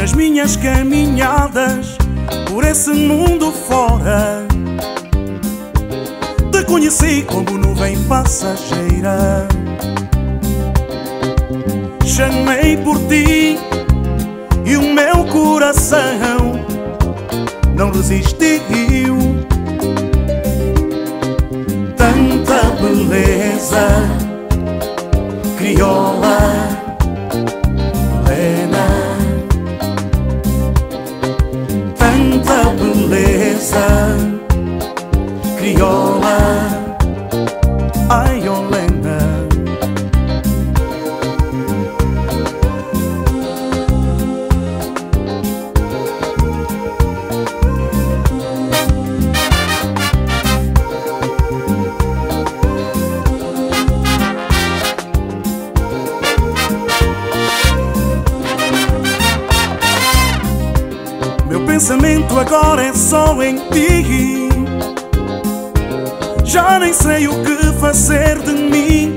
nas minhas caminhadas por esse mundo fora, te conheci como nuvem passageira. Chamei por ti e o meu coração não resistiu. Tanta beleza, crioula, morena. Tanta beleza, crioula, ai, Olena. Meu pensamento agora é só em ti. Já nem sei o que fazer de mim.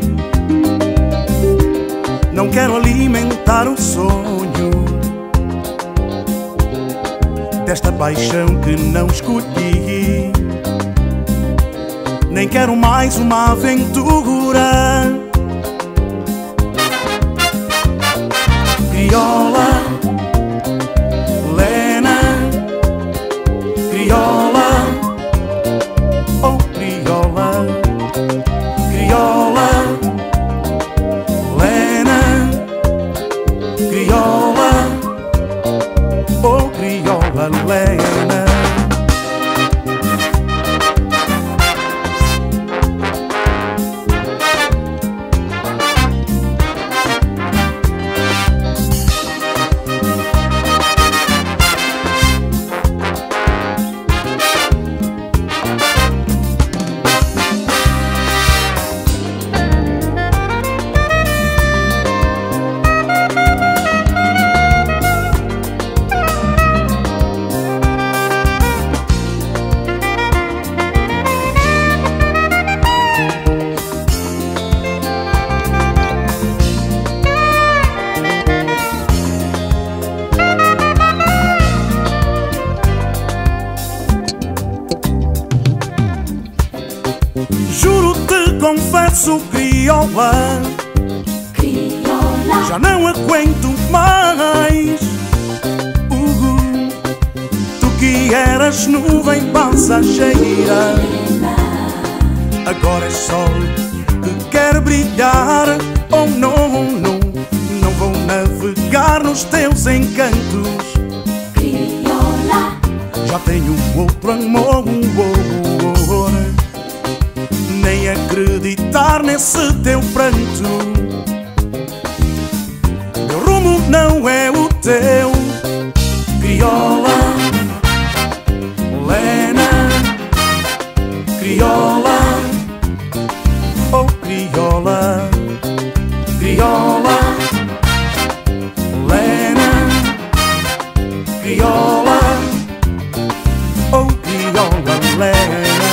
Não quero alimentar o sonho desta paixão que não escolhi. Nem quero mais uma aventura. Crioula, crioula, oh crioula, crioula, Lena, crioula, oh crioula, Lena. Juro-te, confesso, crioula, crioula, já não aguento mais. Tu que eras nuvem passageira, agora é sol que quer brilhar. Oh não, não, não vou navegar nos teus encantos. crioula, Já tenho outro amor, nem acreditar nesse teu pranto. Meu rumo não é o teu. Crioula, Lena, crioula, oh crioula, crioula, Lena, crioula, oh crioula, Lena,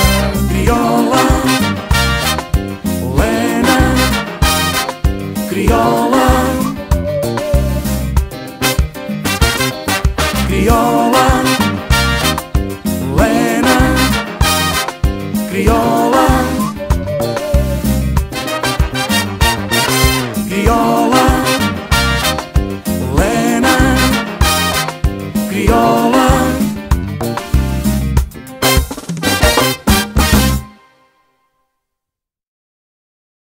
crioula, crioula.